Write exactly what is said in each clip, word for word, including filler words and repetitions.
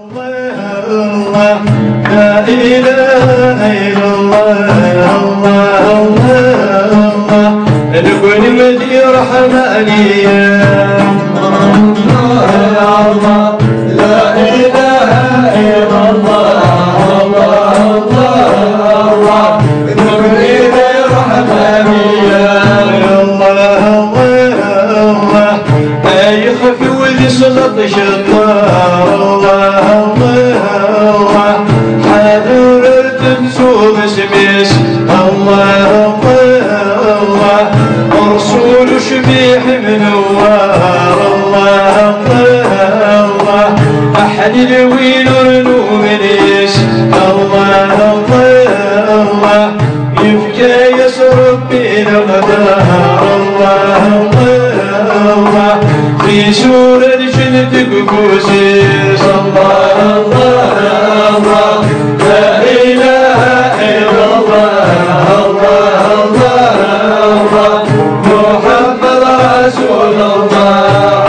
الله لا إله إلا الله الله الله الله نكون مدي رحمانية الله يا الله لا إله إلا الله الله الله نكون مدي رحمانية يا الله الله أي خفي ولي صلاة شطار الله الله حضرت نسوم سميس الله الله رسول شبيح منوار الله الله أحد الويل ونوم نيس الله الله يبكى يسرب بين غدار الله الله في سورة جنة قبوسيس الله الله الله لا إله إلا الله الله الله محمد رسول الله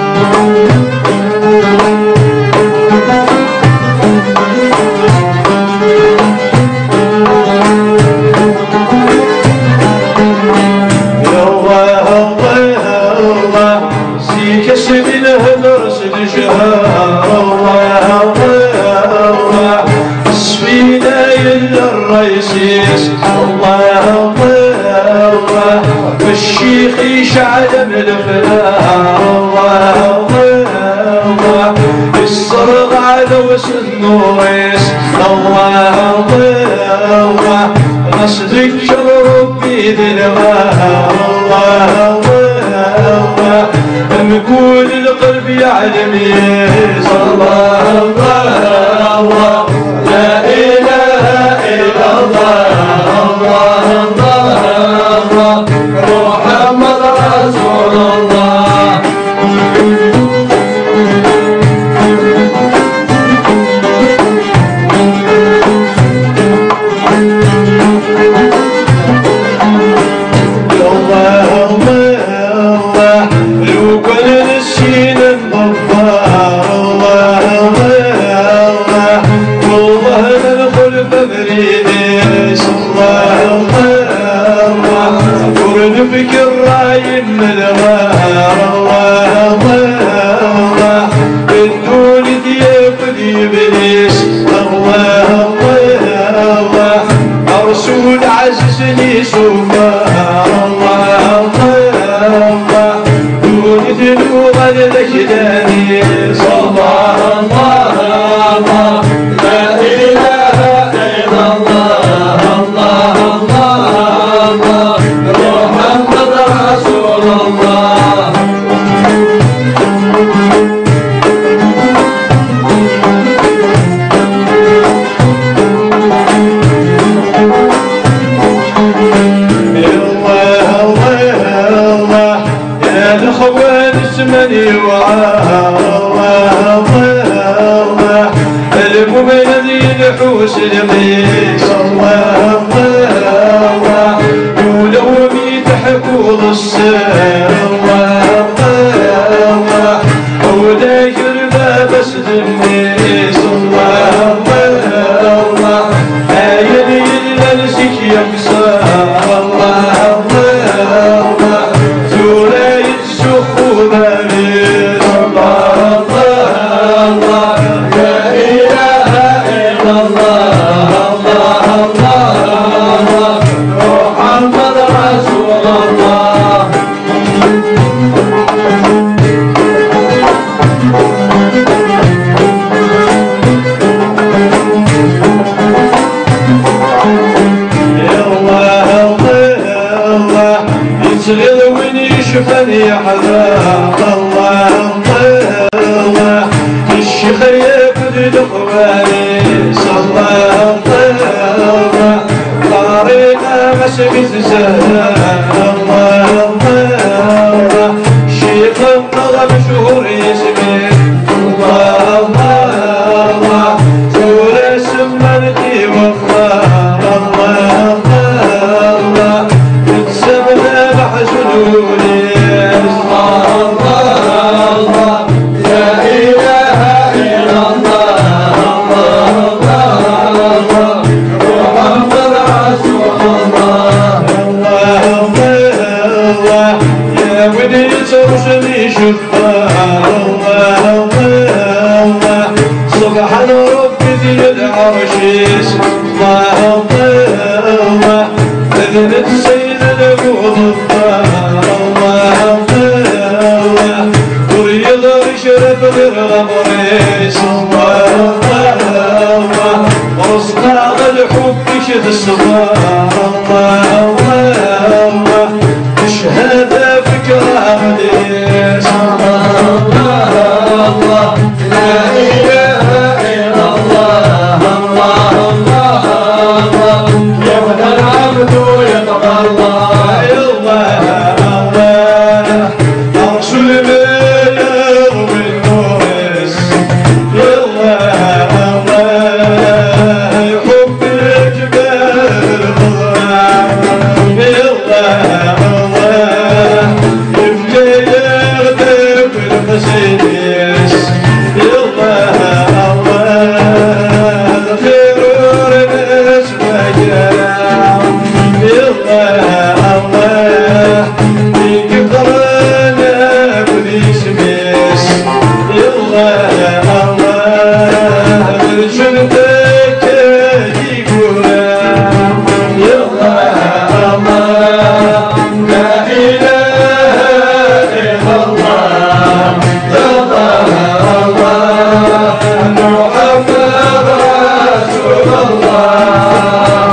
الرئيسيس الله الله والشيخ يشعل من الفلاح الله الله الصرغ على وسط النوريس الله الله نصدق ربي ذي الغار الله الله نقول القلب يعلم يس الله الله لا إله إلا الله الله الله محمد رسول الله الله الله لو كان نسينا الضفار الله الله والله ندخل ببريديس الله الله ونفكر راي من الغار الله الله بدون ضياف ابليس الله الله رسول عززني سفار الله الله دون ذنوب الذكداني الله الله لا إله إلا الله الله الله محمد رسول الله اسمني وعاه الله الله المؤمن ذي نحوس القيس الله الله ولو ميت حكوض السير الله الله وذاكر ما بس النيس الله الله آيني إلا نسيك يكسر الله الله زولاي السخوب شفني حذاق الله الله الشيخ ياخذ الاخواني صلى الله طارينا مسجد زهراء الله الله شيخ الطلب شهور يسمي الله الله زور سمنتي وخار الله الله تسمنا محزونوني الله الله لا إله إلا الله العرشيس الله الله أذن السيد الأبوض الطار الله الله وريض شرف غير غمريس الله الله ورصقاغ الحب شد الصبار الله الله شهادة فكرة مديس الله الله لا إله إلا الله الله الله الله يبقى العبد يبقى الله الله الله أرسل بيض بالنورس الله الله يحب الجبال الخضراء الله الله يبكي يغدب القسيس الله الله الخير ورنس وجاه الله الله يقرنا بليس ميس الله الله جندك يقولا الله الله لا إله إلا الله الله الله محمد رسول الله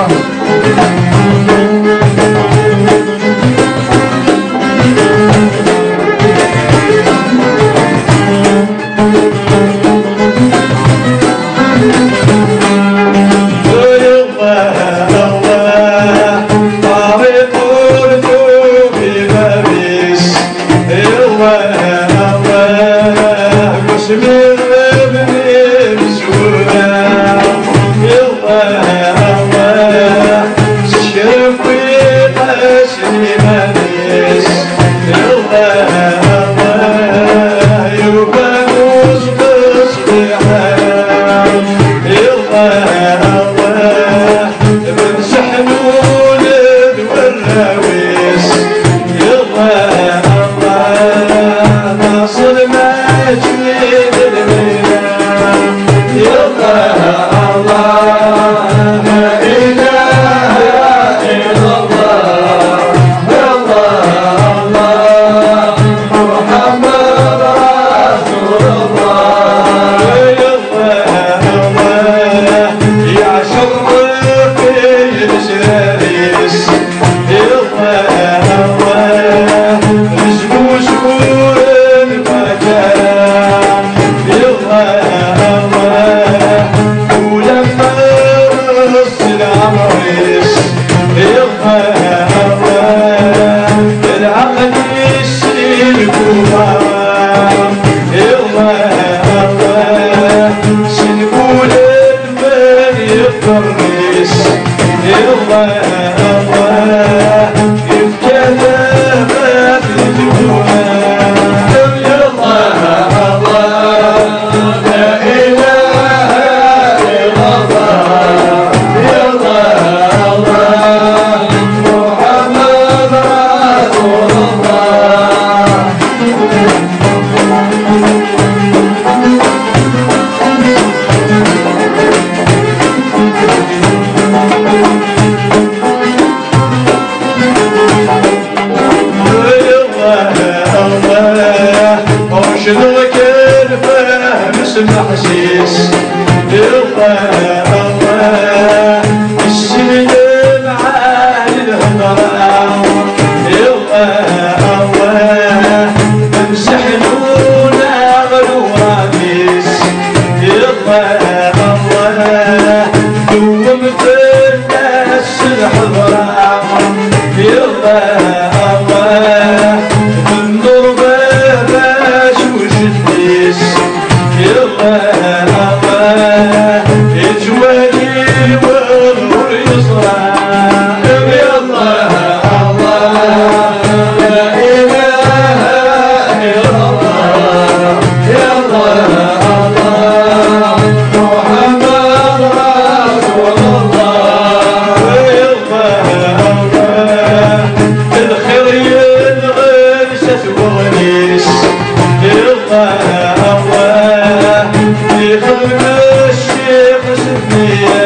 الدنيا